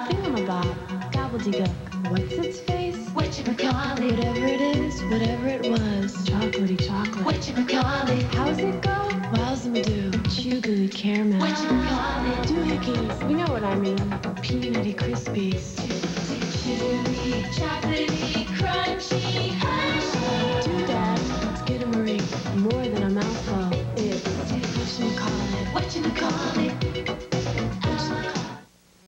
Thingamabob, gobbledygook, what's its face? Whatchamacallit, Whatever it is, whatever it was, chocolatey chocolate. whatchamacallit, How's it go? Wowzum do, chew gooey caramel. whatchamacallit, Doohickeys, you know what I mean. Peanutty crispies. chewy, chocolatey, crunchy, hush.